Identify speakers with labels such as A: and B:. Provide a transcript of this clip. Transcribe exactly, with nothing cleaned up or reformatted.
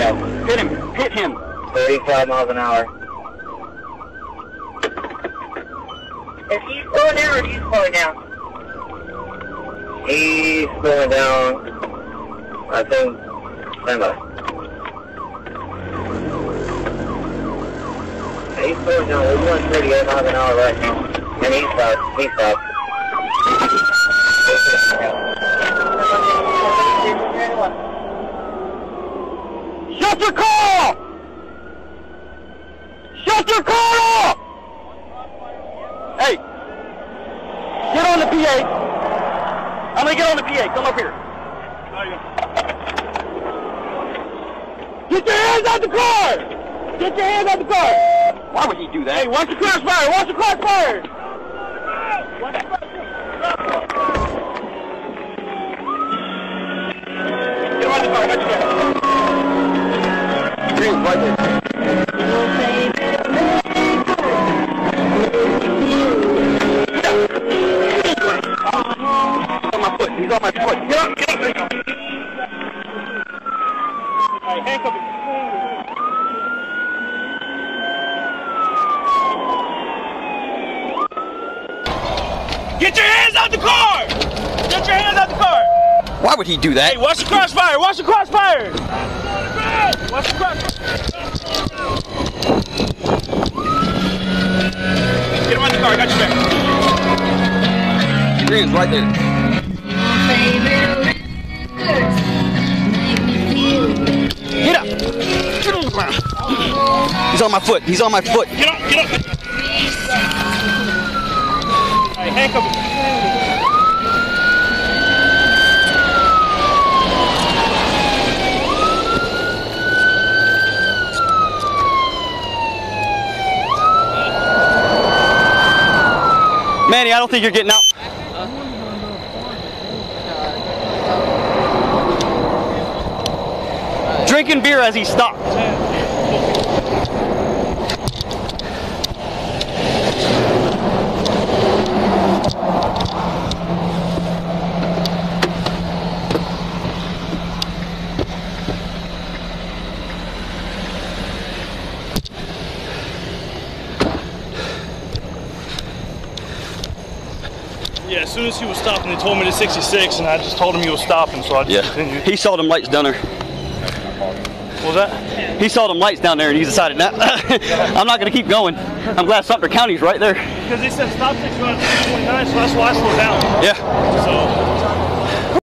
A: go.
B: Hit him. Hit him.
A: thirty-five miles an hour.
C: Is he slowing down or is he slowing down?
A: He's slowing down. I think. Stand by. He's slowing down. We're going thirty-eight miles an hour right now. And he's stopped. He's stopped.
B: Shut your car off! Shut your car off! Hey, get on the P A. I'm gonna get on the P A. Come up here. Get your hands out the car! Get your hands out the car! Why would he do that? Hey, watch the crossfire! Watch the crossfire! Watch the crossfire! Get on the car, got you there. Green, right there. He's on my foot. He's on my foot. Get up, get up. All right, handcuff him. Get your hands out the car! Get your hands out the car! Why would he do that? Hey, watch the crossfire! Watch the crossfire! Watch the crossfire! Get him on the car, I got your back. Green's right there. Get up! Get on the ground! He's on my foot, he's on my foot! Get up, get up! Alright, handcuff him. Manny, I don't think you're getting out. Drinking beer as he stopped.
D: Yeah, as soon as he was stopping, they told me to sixty-six, and I just told him he was stopping, so I just
B: Yeah.
D: continued.
B: He saw them lights down there.
D: What was that?
B: He saw them lights down there and he decided, nah, I'm not going to keep going. I'm glad Sumter County's right there.
D: Because they said stop six twenty-nine, so that's why I slowed down.
B: Yeah.
D: So.